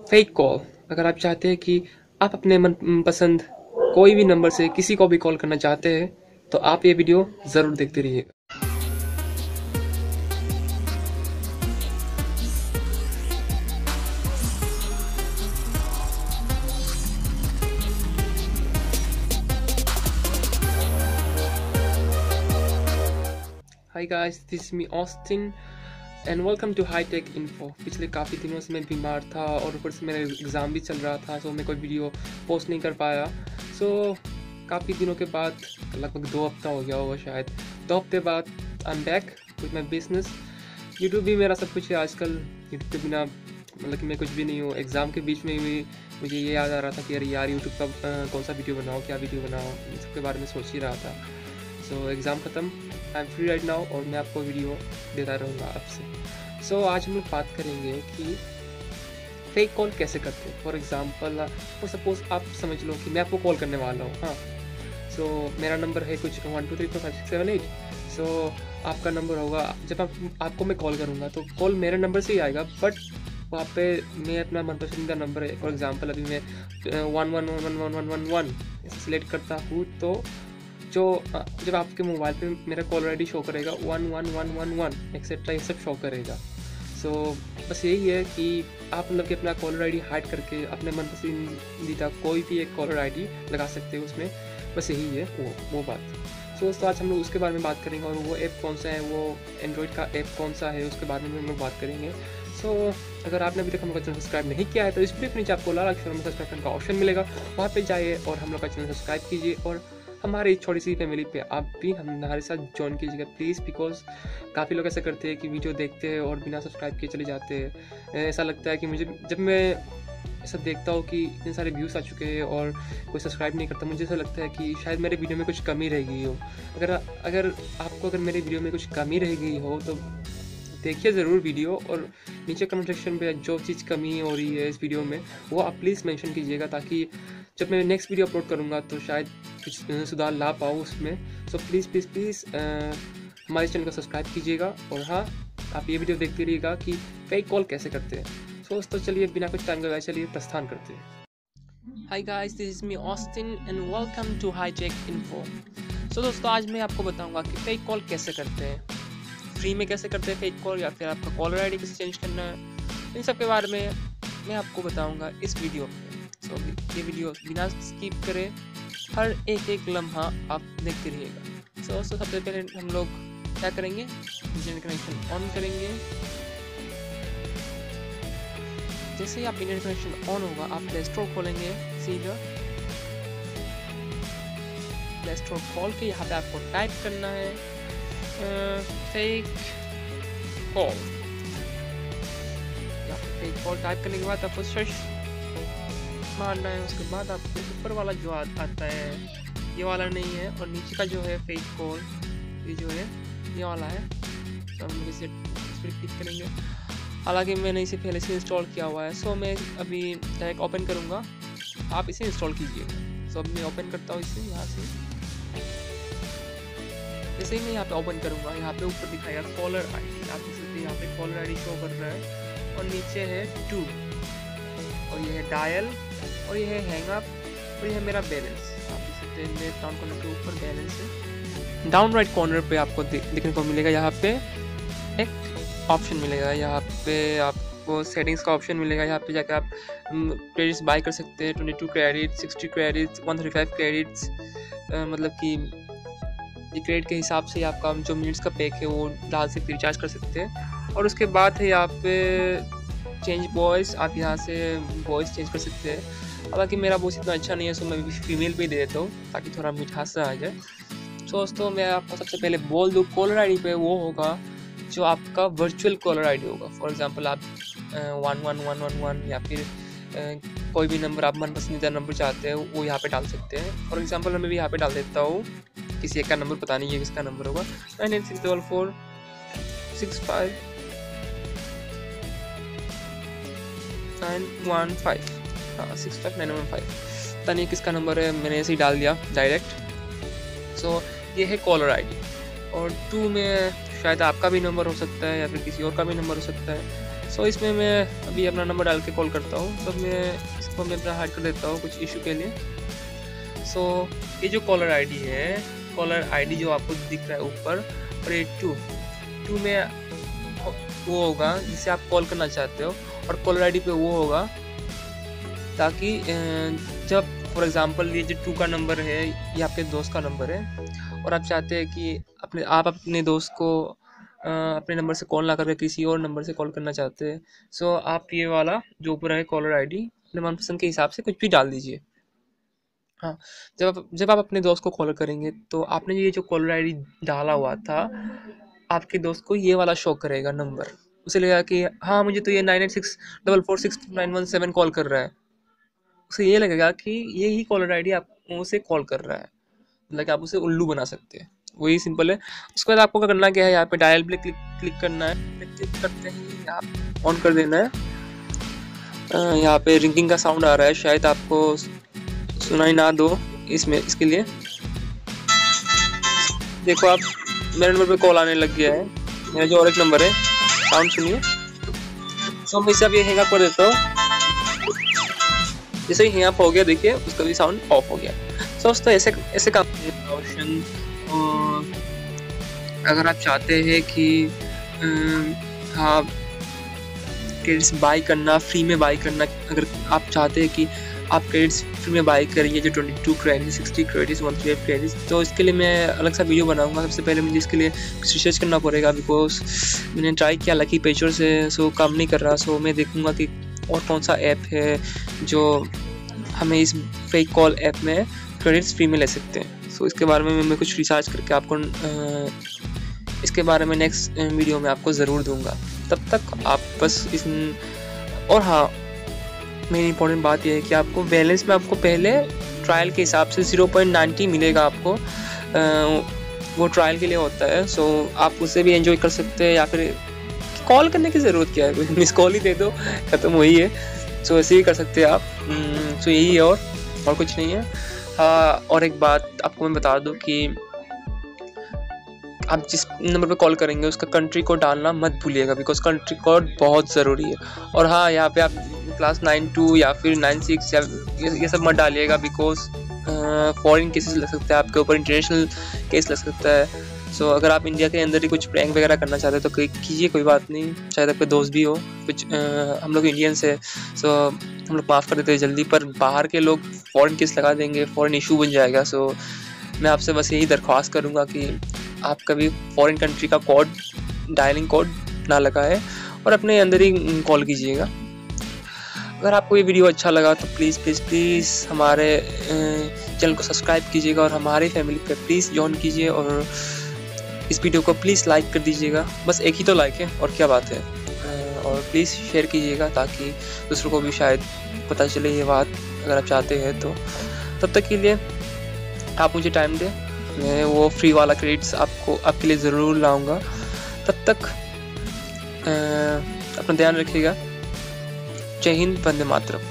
Fake call. अगर आप चाहते हैं कि आप अपने मन पसंद कोई भी नंबर से किसी को भी कॉल करना चाहते हैं तो आप ये वीडियो ज़रूर देखते रहिएगा। Hi guys, this is me Austin and welcome to high tech info. पिछले काफ़ी दिनों से मैं बीमार था और ऊपर से मेरा एग्ज़ाम भी चल रहा था, सो मैं कोई वीडियो पोस्ट नहीं कर पाया। सो काफ़ी दिनों के बाद, लगभग 2 हफ्ता हो गया होगा शायद, 2 हफ्ते बाद I am back with my business. YouTube भी मेरा सब कुछ है आजकल। यूट्यूब के बिना मतलब कि मैं कुछ भी नहीं हूँ। एग्ज़ाम के बीच में भी मुझे ये याद आ रहा था कि अरे यार यूट्यूब का कौन सा वीडियो बनाओ, क्या वीडियो बनाओ, इन सब के बारे में सोच ही रहा था। सो एग्ज़ाम ख़त्म, I am free right now और मैं आपको वीडियो देता रहूँगा आपसे। सो आज हम लोग बात करेंगे कि फेक कॉल कैसे करते हैं। फॉर एग्ज़ाम्पल, और सपोज़ आप समझ लो कि मैं आपको कॉल करने वाला हूँ। हाँ, सो मेरा नंबर है कुछ 1 2 3 4 5 6 7 8। सो आपका नंबर होगा, जब आपको मैं कॉल करूँगा तो कॉल मेरे नंबर से ही आएगा, बट वहाँ पे मैं अपना मनपसंद का नंबर है। फॉर एग्ज़ाम्पल अभी मैं 11111111 ऐसे सिलेक्ट करता हूँ, तो जब आपके मोबाइल पे मेरा कॉलर आईडी शो करेगा 11111 एक्सेट्रा, ये सब शो करेगा। सो बस यही है कि आप मतलब कि अपना कॉलर आईडी हाइड करके अपने मनपसंदीदा कोई भी एक कॉलर आईडी लगा सकते हो उसमें। बस यही है वो बात। सो दोस्तों, आज हम लोग उसके बारे में बात करेंगे और वो ऐप कौन सा है, वो एंड्रॉइड का ऐप कौन सा है, उसके बारे में हम लोग बात करेंगे। सो अगर आपने अभी तक हम लोग का चैनल सब्सक्राइब नहीं किया है तो इस वीडियो के नीचे आपको लाल अक्षरों में सब्सक्राइब करने का ऑप्शन मिलेगा, वहाँ पे जाइए और हम लोग का चैनल सब्सक्राइब कीजिए और हमारी छोटी सी फैमिली पे आप भी हमारे साथ ज्वाइन कीजिएगा प्लीज़। बिकॉज काफ़ी लोग ऐसा करते हैं कि वीडियो देखते हैं और बिना सब्सक्राइब किए चले जाते हैं। ऐसा लगता है कि मुझे, जब मैं ऐसा देखता हूँ कि इतने सारे व्यूज़ आ चुके हैं और कोई सब्सक्राइब नहीं करता, मुझे ऐसा लगता है कि शायद मेरे वीडियो में कुछ कमी रह गई हो। अगर मेरे वीडियो में कुछ कमी रह गई हो तो देखिए ज़रूर वीडियो, और नीचे कमेंट सेक्शन पे जो चीज़ कमी हो रही है इस वीडियो में वो आप प्लीज़ मेंशन कीजिएगा, ताकि जब मैं नेक्स्ट वीडियो अपलोड करूँगा तो शायद कुछ सुधार ला पाऊँ उसमें। सो प्लीज़ हमारे चैनल को सब्सक्राइब कीजिएगा और हाँ, आप ये वीडियो देखते रहिएगा कि फेक कॉल कैसे करते हैं। सो दोस्तों, चलिए बिना कुछ टाइम गवाए चलिए प्रस्थान करते हैं। Hi guys, this is me Austin and welcome to high tech info. So दोस्तों, आज मैं आपको बताऊंगा कि फेक कॉल कैसे करते हैं, फ्री में कैसे करते हैं फेक कॉल, या फिर आपका कॉलर आईडी कैसे चेंज करना है। इन सब के बारे में मैं आपको बताऊंगा इस वीडियो में। सो ये वीडियो बिना स्किप करें, हर एक लम्हा आप देखते रहिएगा। सो दोस्तों, सबसे पहले हम लोग क्या करेंगे, इंटरनेट कनेक्शन ऑन करेंगे। जैसे ही आप इंटरनेट कनेक्शन ऑन होगा, आप प्ले स्टोर खोलेंगे। सीधा प्ले स्टोर खोल के यहाँ पे आपको टाइप करना है fake call. Fake call type करने के बाद आपको सर्च मारना है। उसके बाद आपको ऊपर वाला जो आता है ये वाला नहीं है, और नीचे का जो है फेक कॉल, ये जो है ये वाला है। तो हम लोग इसे क्लिक करेंगे। हालांकि मैंने इसे पहले से इंस्टॉल किया हुआ है, सो मैं अभी डायरेक्ट ओपन करूँगा, आप इसे इंस्टॉल कीजिएगा। सो अब मैं ओपन करता हूँ इसे यहाँ से। जैसे ही मैं यहाँ पे ओपन करूँगा, यहाँ पे ऊपर दिखाएगा कॉलर आईडी। आप देख सकते हैं यहाँ पे कॉलर आईडी शो कर रहा है और नीचे है 2, और ये है डायल, और ये है हैंग अप, और ये है मेरा बैलेंस। आप देख सकते हैं मेरे डाउन कॉर्नर के ऊपर बैलेंस है। डाउन राइट कॉर्नर पे आपको देखने को मिलेगा, यहाँ पे एक ऑप्शन मिलेगा, यहाँ पे आपको सेटिंग्स का ऑप्शन मिलेगा। यहाँ पे जाकर आप क्रेडिट्स बाय कर सकते हैं, 22 क्रेडिट, 60 क्रेडिट्स, 135 क्रेडिट्स। मतलब कि ये क्रेडिट के हिसाब से आपका जो मिनट्स का पैक है वो डाल सकते, रिचार्ज कर सकते हैं। और उसके बाद है यहाँ पे चेंज वॉइस, आप यहाँ से वॉइस चेंज कर सकते हैं। हालांकि मेरा वॉइस इतना अच्छा नहीं है, सो मैं फीमेल पे दे देता हूँ ताकि थोड़ा मिठास आ जाए। सो दोस्तों, मैं आपको सबसे पहले बोल दूँ, कॉलर आईडी पे वो होगा जो आपका वर्चुअल कॉलर आईडी होगा। फॉर एग्जांपल आप 11111 या फिर कोई भी नंबर आप मन पसंदीदा नंबर चाहते हैं वो यहाँ पे डाल सकते हैं। फॉर एग्जांपल मैं भी यहाँ पे डाल देता हूँ किसी एक का नंबर, पता नहीं है किसका नंबर होगा, 98644 65 915, हाँ 65915, पता नहीं किसका नंबर है, मैंने ऐसे ही डाल दिया डायरेक्ट। सो ये है कॉलर आईडी। और 2 में शायद आपका भी नंबर हो सकता है या फिर किसी और का भी नंबर हो सकता है। सो इसमें मैं अभी अपना नंबर डाल के कॉल करता हूँ। तो मैं इसको मैं अपना हाइड कर देता हूँ कुछ इशू के लिए। सो ये जो कॉलर आईडी है, कॉलर आईडी जो आपको दिख रहा है ऊपर, और ये टू में वो होगा जिसे आप कॉल करना चाहते हो, और कॉलर आईडी पे वो होगा ताकि जब फॉर एग्जांपल ये जो 2 का नंबर है ये आपके दोस्त का नंबर है और आप चाहते हैं कि आप अपने दोस्त को अपने नंबर से कॉल ना करके किसी और नंबर से कॉल करना चाहते हैं। सो आप ये वाला जो ऊपर है कॉलर आईडी अपने मनपसंद के हिसाब से कुछ भी डाल दीजिए। हाँ, जब आप अपने दोस्त को कॉल करेंगे तो आपने ये जो कॉलर आईडी डाला हुआ था, आपके दोस्त को ये वाला शो करेगा नंबर। उसे लगेगा कि हाँ, मुझे तो ये 9864462917 कॉल कर रहा है। उसे ये लगेगा कि ये ही कॉलर आईडी आप उसे कॉल कर रहा है, मतलब कि आप उसे उल्लू बना सकते हैं। वही सिंपल है। उसके बाद आपको क्या करना क्या है, यहाँ पे डायल पे क्लिक करना है। क्लिक करते ही आप ऑन कर देना है। यहाँ पे रिंगिंग का साउंड आ रहा है, शायद आपको सुनाई ना दो इसके लिए। देखो आप, मेरे नंबर पे कॉल आने लग गया है, मेरा जो और एक नंबर है। साउंड सुनिए। सो मैं इसे अब ये हैंग अप कर देता हूँ। जैसे ही हैंग अप हो गया, देखिए उसका भी साउंड ऑफ हो गया। सो दोस्तों ऐसे काम ऑप्शन। और अगर आप चाहते हैं कि हाँ क्रेडिट्स बाई करना, फ्री में बाई करना, अगर आप चाहते हैं कि आप क्रेडिट्स फ्री में बाई करिए, जो 22 क्रेडिट्स, 60 क्रेडिट्स, 138 क्रेडिट्स, तो इसके लिए मैं अलग सा वीडियो बनाऊंगा। सबसे पहले मुझे इसके लिए कुछ रिसर्च करना पड़ेगा, बिकॉज मैंने ट्राई किया लकी पेचर से, सो काम नहीं कर रहा। सो मैं देखूंगा कि और कौन सा ऐप है जो हमें इस फेक कॉल ऐप में क्रेडिट्स फ्री में ले सकते हैं। सो इसके बारे में मैं कुछ रिसर्च करके आपको इसके बारे में नेक्स्ट वीडियो में आपको ज़रूर दूंगा। तब तक आप बस और हाँ, मेन इंपॉर्टेंट बात यह है कि आपको बैलेंस में आपको पहले ट्रायल के हिसाब से 0.90 मिलेगा आपको। वो ट्रायल के लिए होता है। सो आप उसे भी एंजॉय कर सकते हैं, या फिर कॉल करने की ज़रूरत क्या है, मिस कॉल ही दे दो, ख़त्म वही है। सो ऐसे ही कर सकते हैं आप। सो यही है और कुछ नहीं है। हाँ, और एक बात आपको मैं बता दूं कि आप जिस नंबर पे कॉल करेंगे उसका कंट्री कोड डालना मत भूलिएगा, बिकॉज कंट्री कोड बहुत ज़रूरी है। और हाँ, यहाँ पे आप क्लास 92 या फिर 96 या ये सब मत डालिएगा, बिकॉज फॉरेन केसेस लग सकते हैं आपके ऊपर, इंटरनेशनल केस लग सकता है। सो अगर आप इंडिया के अंदर ही कुछ प्रैंक वगैरह करना चाहते हैं तो कीजिए, कोई बात नहीं। शायद आपके दोस्त भी हो कुछ, हम लोग इंडियंस है, सो हम लोग माफ़ कर देते हैं जल्दी, पर बाहर के लोग फॉरेन केस लगा देंगे, फॉरेन इशू बन जाएगा। सो मैं आपसे बस यही दरख्वास्त करूँगा कि आप कभी फॉरेन कंट्री का कोड, डायलिंग कोड ना लगाए और अपने अंदर ही कॉल कीजिएगा। अगर आपको ये वीडियो अच्छा लगा तो प्लीज़ हमारे चैनल को सब्सक्राइब कीजिएगा और हमारे फैमिली पे प्लीज़ ज्वाइन कीजिए, और इस वीडियो को प्लीज़ लाइक कर दीजिएगा। बस एक ही तो लाइक है, और क्या बात है। और प्लीज़ शेयर कीजिएगा ताकि दूसरों को भी शायद पता चले ये बात, अगर आप चाहते हैं तो। तब तक के लिए आप मुझे टाइम दें, मैं वो फ्री वाला क्रेडिट्स आपके लिए ज़रूर लाऊंगा। तब तक अपना ध्यान रखिएगा। जय हिंद, वंदे मातरम।